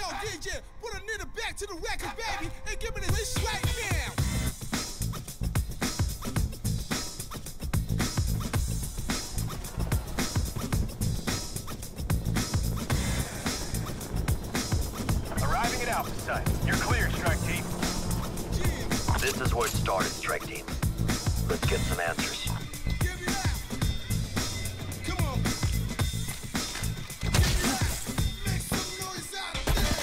DJ, put a nigga back to the record, baby, and give me this right now. Arriving at Alpha Site. You're clear, Strike Team. This is where it started, Strike Team. Let's get some answers. Give me that. Come on. Give me that. Make some noise out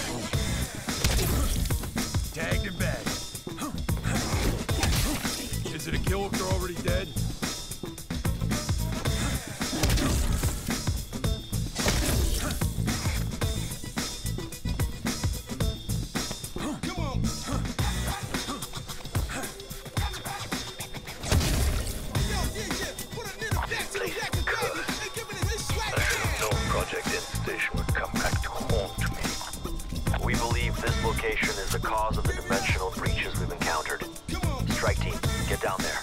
there. Tagged and bagged. Is it a kill if they're already dead? This location is the cause of the dimensional breaches we've encountered. Strike Team, get down there.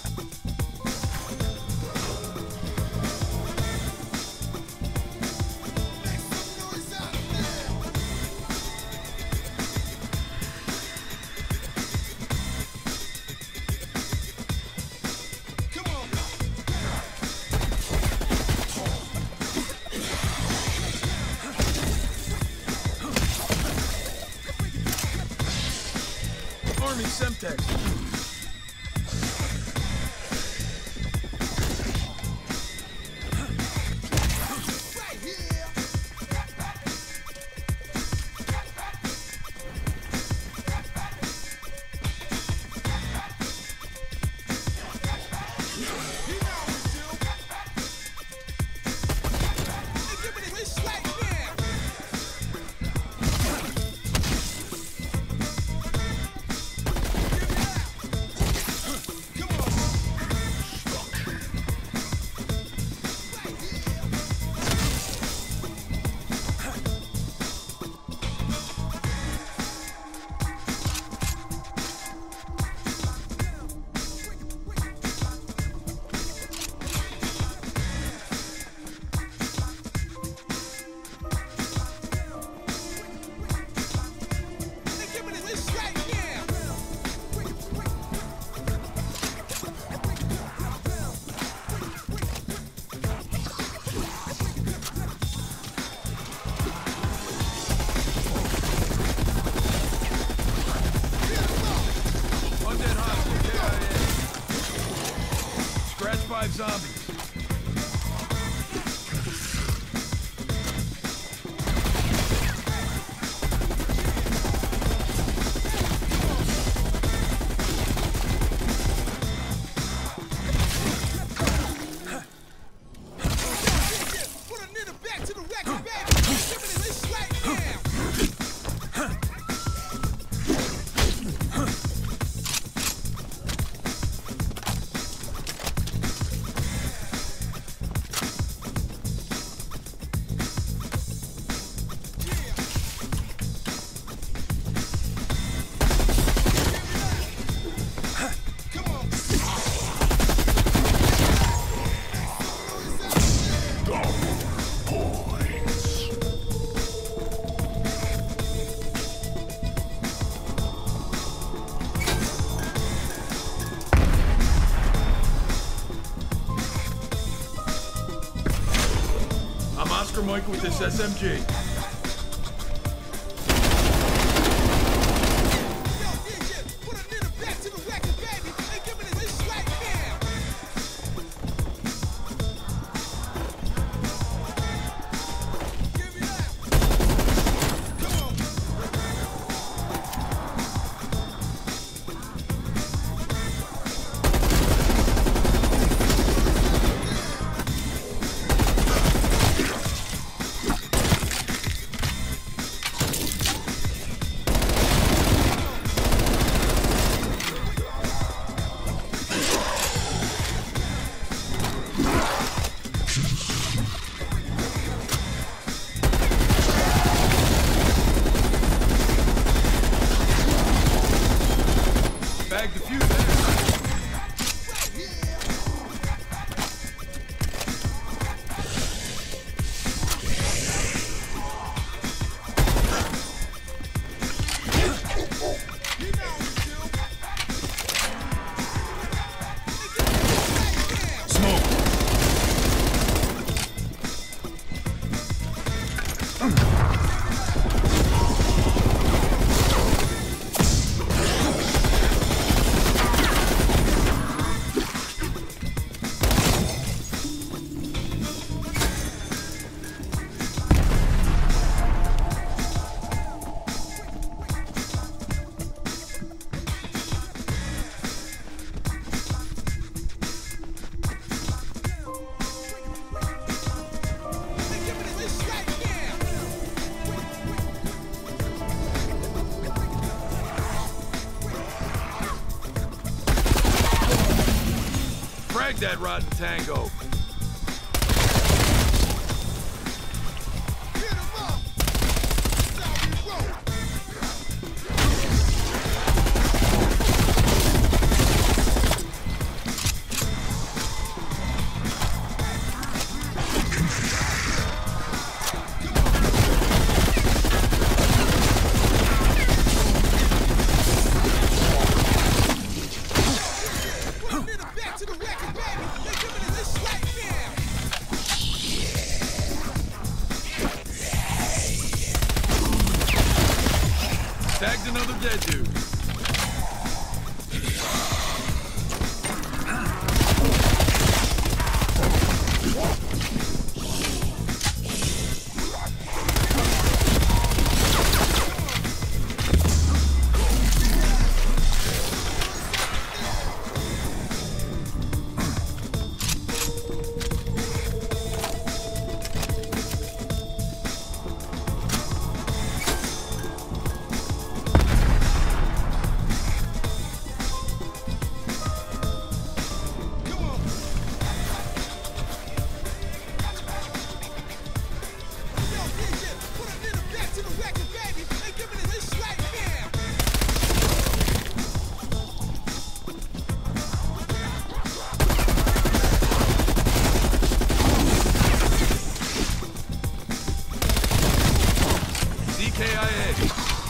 Army Semtex. Scratch 5 zombies. Put a nigga back to the record, baby. Give me this right now. I'm Oscar Mike with this SMG. that rotten tango. Hit 'em up. That's how we roll. Putting it back to the record, baby. They're giving it this right now. Tagged another dead dude. Yo, DJ, putting it back to the record, baby. They're giving it this right now. DKIA.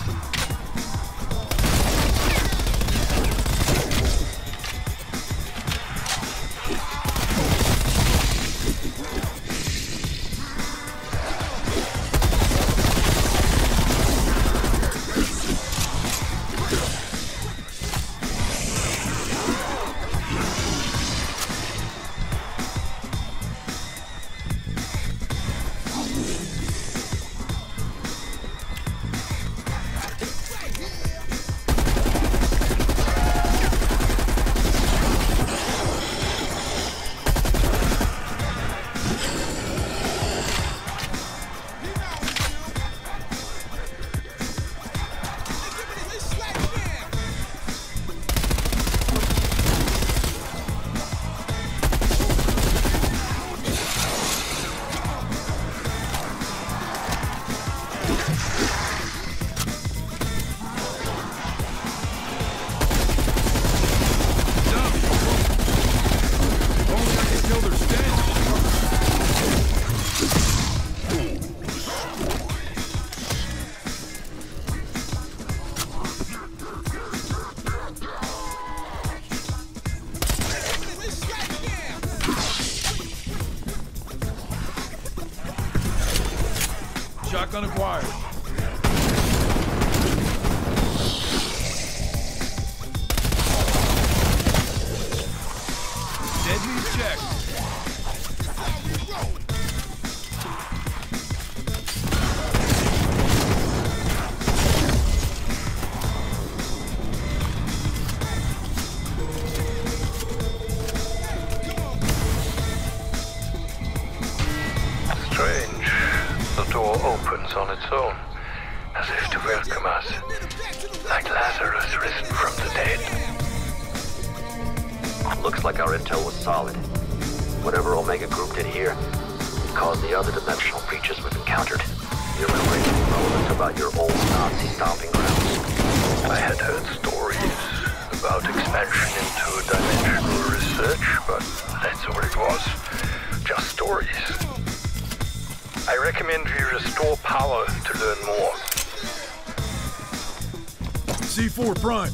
Shotgun acquired. Dead meat check. Strange. The door opens on its own, as if to welcome us, like Lazarus risen from the dead. Looks like our intel was solid. Whatever Omega Group did here, it caused the other dimensional breaches we've encountered. You remember anything relevant about your old Nazi stomping grounds? I had heard stories about expansion into dimensional research, but that's all it was. Just stories. I recommend we restore power to learn more. C4 prime.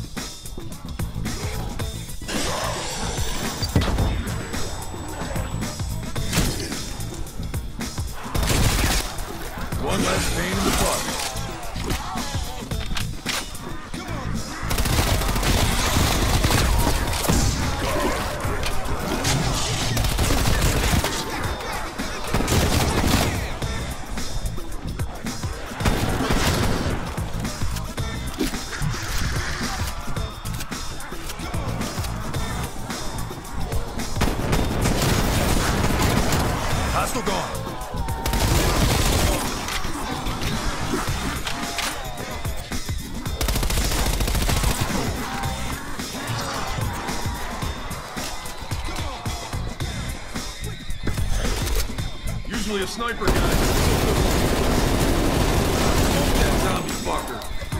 One less pain in the butt. Hostile gone. actually a sniper guy. Smoke that zombie fucker.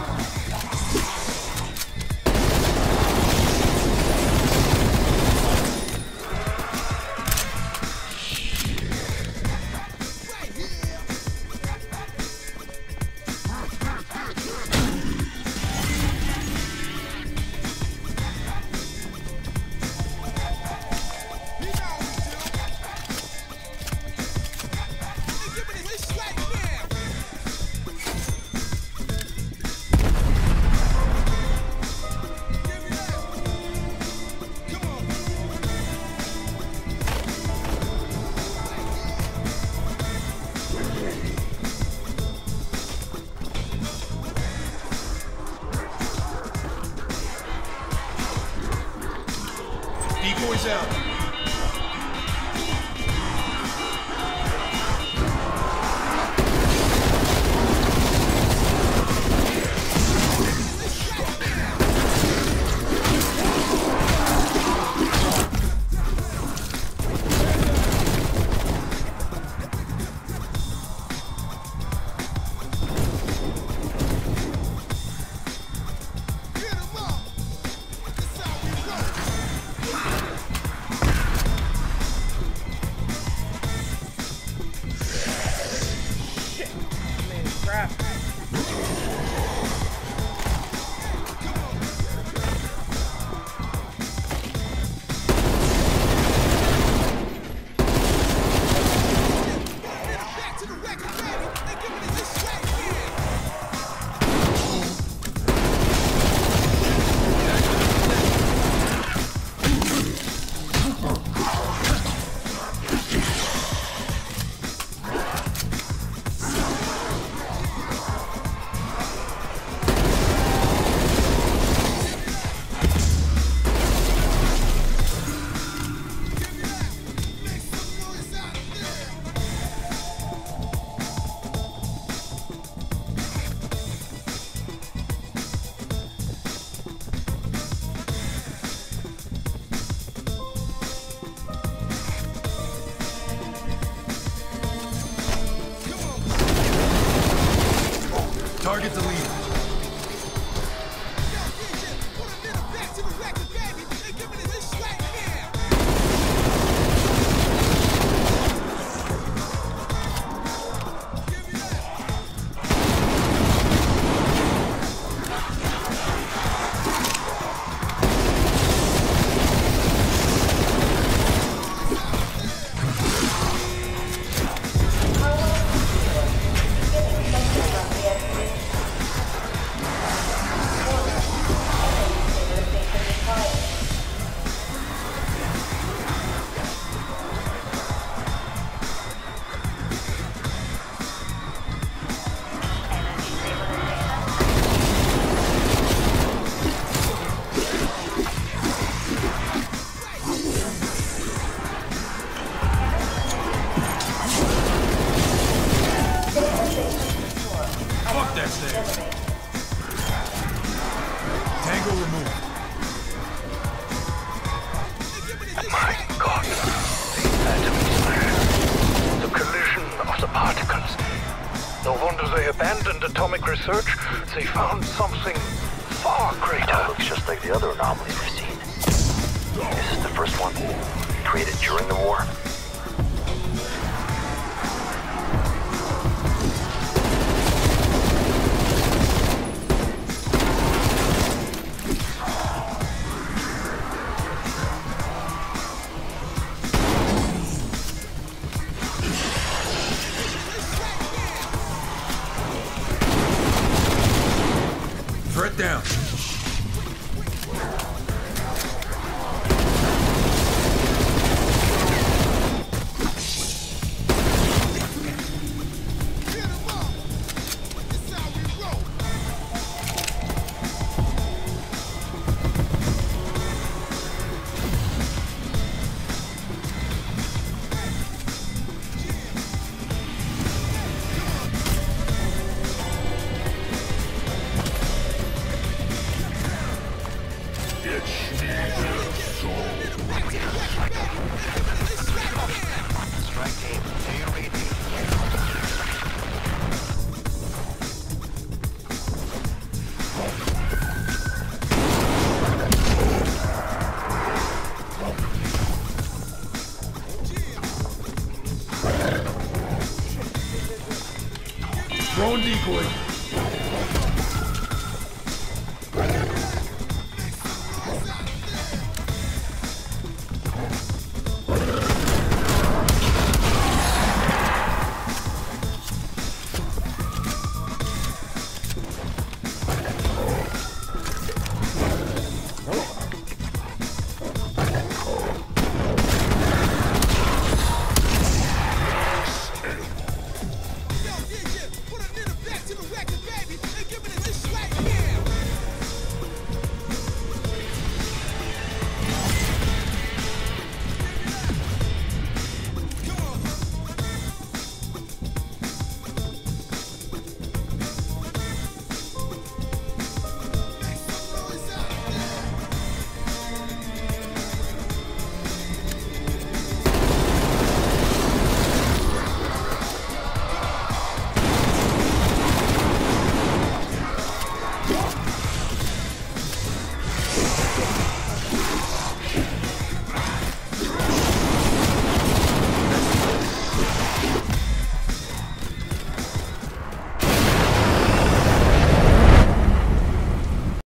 Decoys out. Target the leader. Fuck that stairs. Tango removed. My God. The atom smash. The collision of the particles. No wonder they abandoned atomic research. They found something far greater. That looks just like the other anomalies we've seen. This is the first one created during the war. Threat down. boy.